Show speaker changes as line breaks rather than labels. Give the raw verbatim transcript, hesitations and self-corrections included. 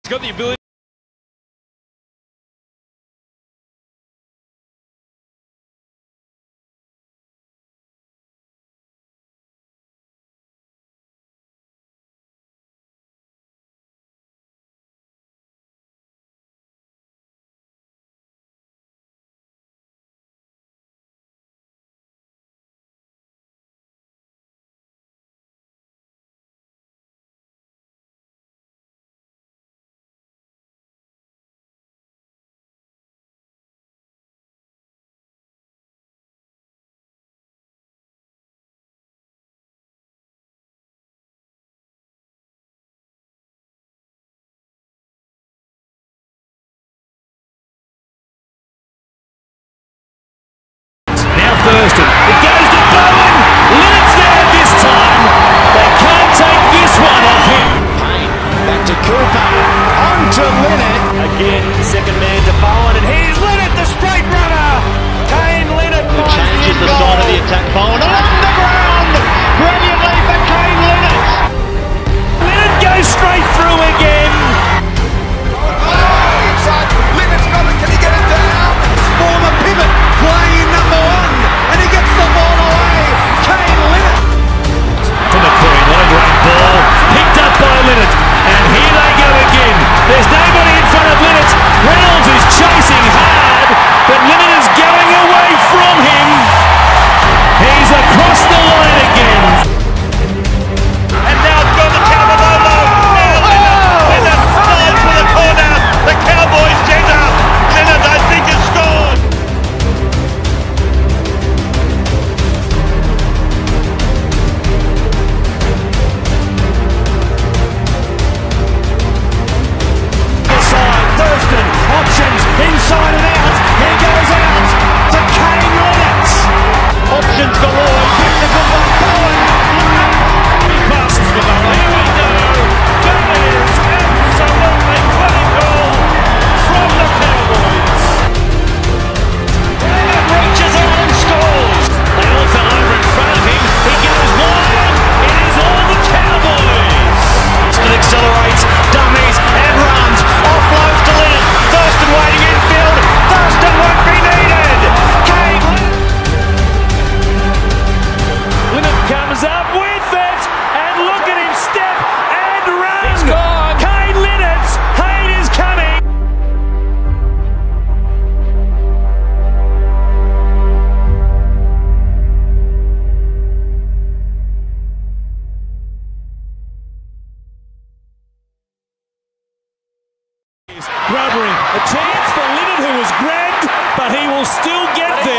He's got the ability.
Thurston. It goes to Bowen. Linnett's there this time. They can't take this one off him.
Payne back to Cooper. On to Linnett.
Again, second man to Bowen, and here's Linnett, the straight runner. Kane Linnett finds
Changes the side of the attack. Bowen along the ground. Brilliantly for Kane Linnett.
Linnett goes straight through again.
Oh, inside. Linnett's got it. Can he get it down? Former pivot playing in number one. And he gets the ball away. Kane Linnett.
To McQueen, what a great ball. Picked up by Linnett. And here they go again. There's nobody in front of Linnett. Reynolds is chasing hard, but Linnett is going away from him. He's across the line again.
And now it's gone to Cavallolo. Now Linnett. Linnett slides for the corner. The Cowboys centre. Linnett, I think, has scored.
Thurston, options, inside and out. Here goes out to Kane Linnett.
Options galore. Technical by Bowen.
He passes for the Here we go. That is absolutely clinical from the Cowboys.
Linnett reaches out and scores.
They all fell over in front of him. He goes wide. It is all the Cowboys.
Thurston accelerates, dummies and runs. Offloads to Linnett. Thurston waiting infield. Thurston won't be needed. Kane
Linnett comes up with it, and look at him step and run.
He's gone.
Kane Linnett, Hayne is coming. Grubbering, a chance for Linnett, who was grabbed, but he will still get there.